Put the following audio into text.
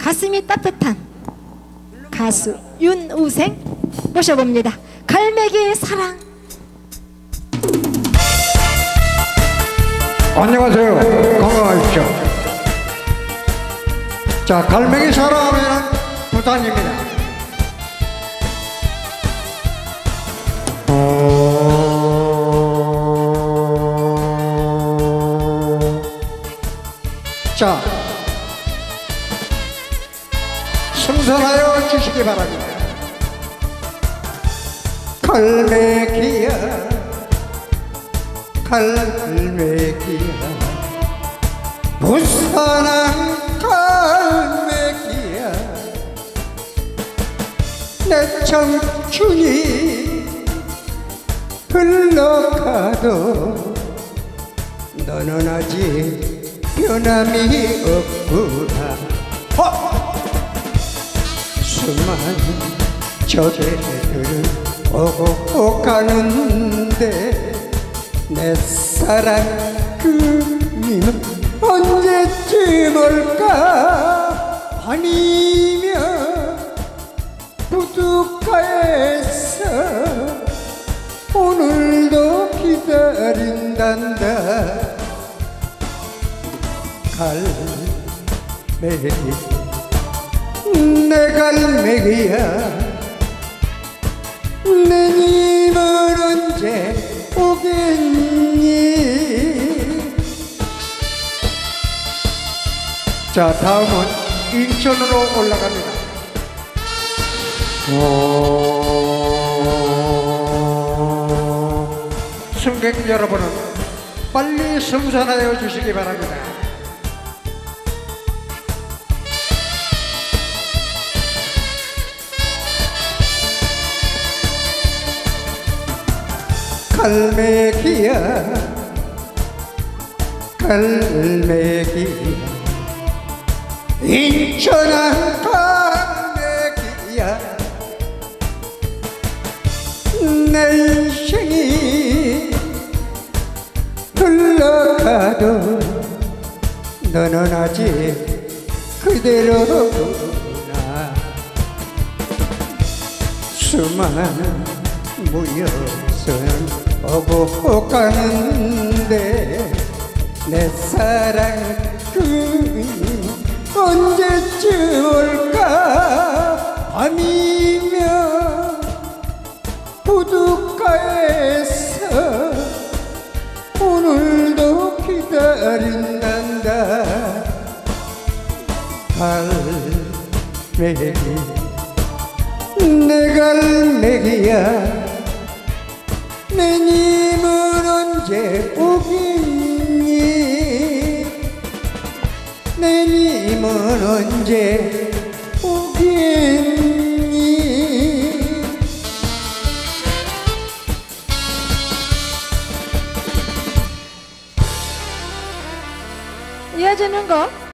가슴이 따뜻한 가수 윤우생 모셔봅니다. 갈매기의 사랑. 안녕하세요. 건강하십시오. 자, 갈매기 사랑하면 부탄입니다. 자, 승선하여 주시기 바랍니다. 갈매기야, 갈매기야, 부산한 갈매기야, 내 청춘이 흘러가도 너는 아직 변함이 없구나. 수많은 저대들은 오고 가는데 내 사랑 그님은 언제쯤 올까? 아니면 부둣가에서 오늘도 기다린단다. 갈매기, 내 갈매기야, 내 님은 언제 오겠니? 자, 다음은 인천으로 올라갑니다. 승객 여러분은 빨리 승선하여 주시기 바랍니다. 갈매기야, 갈매기야, 인천한 갈매기야, 내 인생이 흘러가도 너는 아직 그대로구나. 수많은 무역선 오고 가는데 내 사랑 그님 언제쯤 올까? 아니면 부둣가에서 오늘도 기다린단다. 갈매기, 내 갈매기야, 내 님은 언제 오겠니? 내 님은 언제 오겠니? 이어지는 거